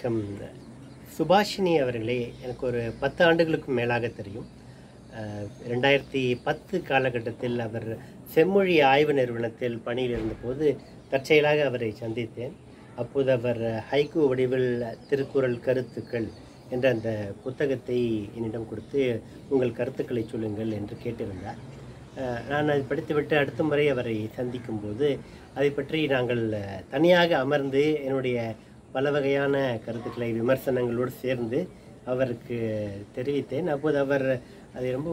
வணக்கம். சுபாஷினி அவர்களே எனக்கு ஒரு 10 ஆண்டுகளுக்கும் மேலாக தெரியும். 2010 காலகட்டத்தில் அவர் செம்மொழி ஆய்வு நிறுவனத்தில் பணியில் இருந்தபோது தற்செயலாக அவரை சந்தித்தேன். அப்போது அவர் ஹைக்கூ வடிவில் திருக்குறள் கருத்துக்கள் என்ற அந்த புத்தகத்தை என்னிடம் கொடுத்து உங்கள் கருத்துக்களை சொல்லுங்கள் என்று கேட்டிருந்தார். நான் அதை படித்துவிட்டு அடுத்த முறை அவரை சந்திக்கும் போது அதை பற்றி நாங்கள் தனியாக அமர்ந்து என்னுடைய பல வகையான கருத்துக்களை விமர்சனங்களோடு சேர்ந்து அவருக்கு தெரிவித்தேன். அப்போது அவர் அதை ரொம்ப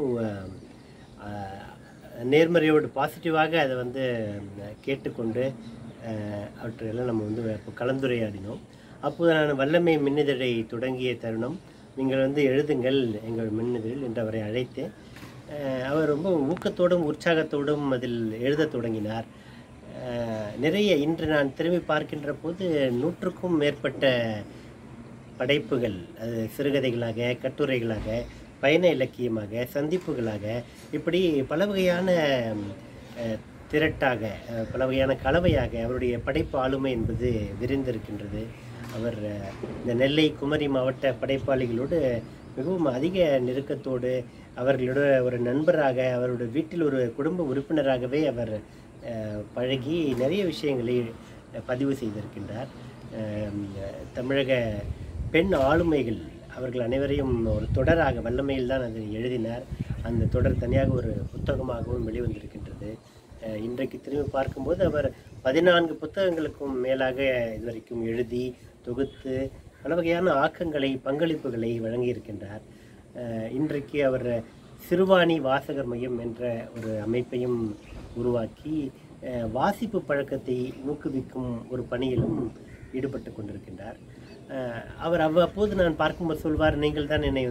நேர்மறையோடு பாசிட்டிவாக அதை கேட்டுக்கொண்டு அவற்றையெல்லாம் நம்ம கலந்துரையாடினோம். அப்போது நான் வல்லமை மின்னிதழை தொடங்கிய தருணம், நீங்கள் எழுதுங்கள் எங்கள் மின்னிதழில் என்று அவரை அழைத்தேன். அவர் ரொம்ப ஊக்கத்தோடும் உற்சாகத்தோடும் அதில் எழுத தொடங்கினார். நிறைய இன்று நான் திரும்பி பார்க்கின்ற போது 100க்கும் மேற்பட்ட படைப்புகள், அது சிறுகதைகளாக, கட்டுரைகளாக, பயண இலக்கியமாக, சந்திப்புகளாக, இப்படி பல வகையான திரட்டாக, பல வகையான கலவையாக அவருடைய படைப்பு ஆளுமை என்பது விரிந்திருக்கின்றது. அவர் இந்த நெல்லை குமரி மாவட்ட படைப்பாளிகளோடு மிகவும் அதிக நெருக்கத்தோடு, அவர்களோட ஒரு நண்பராக, அவருடைய வீட்டில் ஒரு குடும்ப உறுப்பினராகவே அவர் பழகி நிறைய விஷயங்களை பதிவு செய்திருக்கின்றார். தமிழக பெண் ஆளுமைகள் அவர்கள் அனைவரையும் ஒரு தொடராக வல்லமையில் தான் அதை எழுதினார். அந்த தொடர் தனியாக ஒரு புத்தகமாகவும் வெளிவந்திருக்கின்றது. இன்றைக்கு திரும்பி பார்க்கும்போது அவர் 14 புத்தகங்களுக்கும் மேலாக இதுவரைக்கும் எழுதி தொகுத்து பல வகையான ஆக்கங்களை, பங்களிப்புகளை வழங்கியிருக்கின்றார். இன்றைக்கு அவர் சிறுவாணி வாசகர் மையம் என்ற ஒரு அமைப்பையும் உருவாக்கி வாசிப்பு பழக்கத்தை ஊக்குவிக்கும் ஒரு பணியிலும் ஈடுபட்டு கொண்டிருக்கின்றார். அவர் அவ்வப்போது நான் பார்க்கும்போது சொல்வார், நீங்கள் தான் என்னை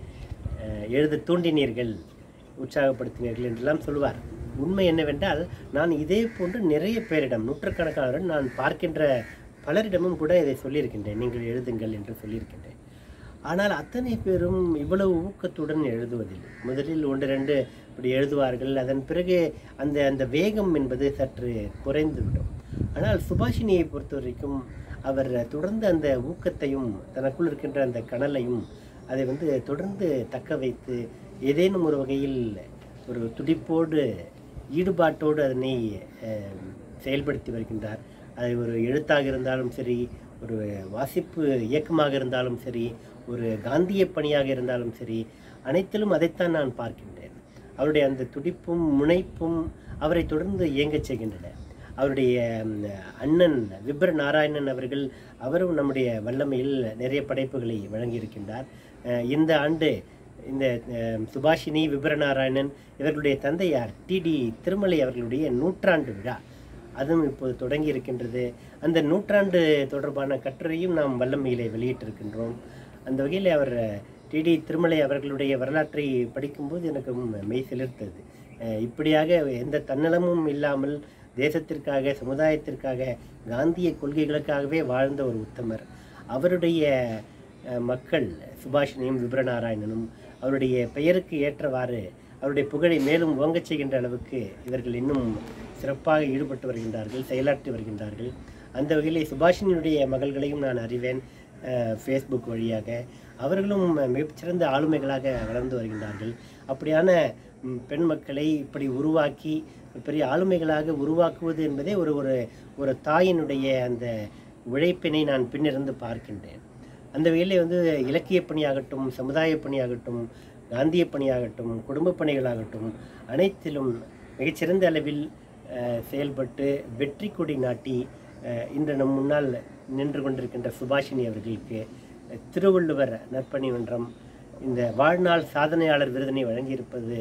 எழுத தூண்டினீர்கள், உற்சாகப்படுத்தினீர்கள் என்றெல்லாம் சொல்வார். உண்மை என்னவென்றால், நான் இதே போன்று நிறைய பேரிடம், நூற்றுக்கணக்கானவர்கள் நான் பார்க்கின்ற பலரிடமும் கூட இதை சொல்லியிருக்கின்றேன், நீங்கள் எழுதுங்கள் என்று சொல்லியிருக்கின்றேன். ஆனால் அத்தனை பேரும் இவ்வளவு ஊக்கத்துடன் எழுதுவதில்லை. முதலில் 1-2 இப்படி எழுதுவார்கள். அதன் பிறகு அந்த வேகம் என்பது சற்று குறைந்துவிடும். ஆனால் சுபாஷினியை பொறுத்த வரைக்கும் அவர் தொடர்ந்து அந்த ஊக்கத்தையும் தனக்குள் இருக்கின்ற அந்த கனலையும் அதை தொடர்ந்து தக்க வைத்து ஏதேனும் ஒரு வகையில் ஒரு துடிப்போடு, ஈடுபாட்டோடு அதனை செயல்படுத்தி வருகின்றார். அது ஒரு எழுத்தாக இருந்தாலும் சரி, ஒரு வாசிப்பு இயக்கமாக இருந்தாலும் சரி, ஒரு காந்திய பணியாக இருந்தாலும் சரி, அனைத்திலும் அதைத்தான் நான் பார்க்கின்றேன். அவருடைய அந்த துடிப்பும் முனைப்பும் அவரை தொடர்ந்து இயங்கச் செய்கின்றன. அவருடைய அண்ணன் விப்ர நாராயணன் அவர்கள், அவரும் நம்முடைய வல்லமையில் நிறைய படைப்புகளை வழங்கியிருக்கின்றார். இந்த ஆண்டு இந்த சுபாஷினி, விப்ர நாராயணன் இவர்களுடைய தந்தையார் டிடி திருமலை அவர்களுடைய 100ஆண்டு விழா அதுவும் இப்போது தொடங்கி இருக்கின்றது. அந்த 100ஆண்டு தொடர்பான கட்டுரையும் நாம் வல்லமையிலே வெளியிட்டிருக்கின்றோம். அந்த வகையில் அவர் டிடி திருமலை அவர்களுடைய வரலாற்றை படிக்கும்போது எனக்கு மெய் சிலிர்த்தது. இப்படியாக எந்த தன்னலமும் இல்லாமல் தேசத்திற்காக, சமுதாயத்திற்காக, காந்திய கொள்கைகளுக்காகவே வாழ்ந்த ஒரு உத்தமர். அவருடைய மக்கள் சுபாஷினியும் விப்ர நாராயணனும் அவருடைய பெயருக்கு ஏற்றவாறு அவருடைய புகழை மேலும் ஓங்கச் செய்கின்ற அளவுக்கு இவர்கள் இன்னும் சிறப்பாக ஈடுபட்டு வருகின்றார்கள், செயலாற்றி வருகின்றார்கள். அந்த வகையில் சுபாஷினியுடைய மகள்களையும் நான் அறிவேன், ஃபேஸ்புக் வழியாக. அவர்களும் மிகச்சிறந்த ஆளுமைகளாக வளர்ந்து வருகின்றார்கள். அப்படியான பெண் மக்களை இப்படி உருவாக்கி பெரிய ஆளுமைகளாக உருவாக்குவது என்பதே ஒரு தாயினுடைய அந்த உழைப்பினை நான் பின்னிருந்து பார்க்கின்றேன். அந்த வகையில் இலக்கிய பணியாகட்டும், சமுதாய பணியாகட்டும், காந்திய பணியாகட்டும், குடும்ப பணிகளாகட்டும், அனைத்திலும் மிகச்சிறந்த அளவில் செயல்பட்டு வெற்றி கொடி நாட்டி இன்று நம் முன்னால் நின்று கொண்டிருக்கின்ற சுபாஷினி அவர்களுக்கு திருவள்ளுவர் நற்பணி மன்றம் இந்த வாழ்நாள் சாதனையாளர் விருதினை வழங்கியிருப்பது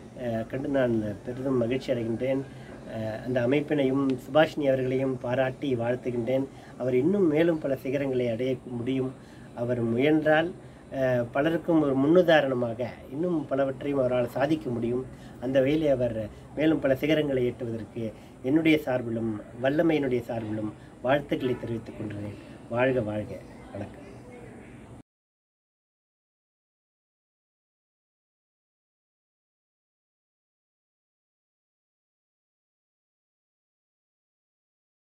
கண்டு நான் பெரிதும் மகிழ்ச்சி அடைகின்றேன். அந்த அமைப்பினையும் சுபாஷினி அவர்களையும் பாராட்டி வாழ்த்துகின்றேன். அவர் இன்னும் மேலும் பல சிகரங்களை அடைய முடியும். அவர் முயன்றால் பலருக்கும் ஒரு முன்னுதாரணமாக இன்னும் பலவற்றையும் அவரால் சாதிக்க முடியும். அந்த வகையில் அவர் மேலும் பல சிகரங்களை எட்டுவதற்கு என்னுடைய சார்பிலும், வல்லமையினுடைய சார்பிலும் வாழ்த்துக்களை தெரிவித்துக் கொள்கிறேன். வாழ்க வாழ்க. வணக்கம்.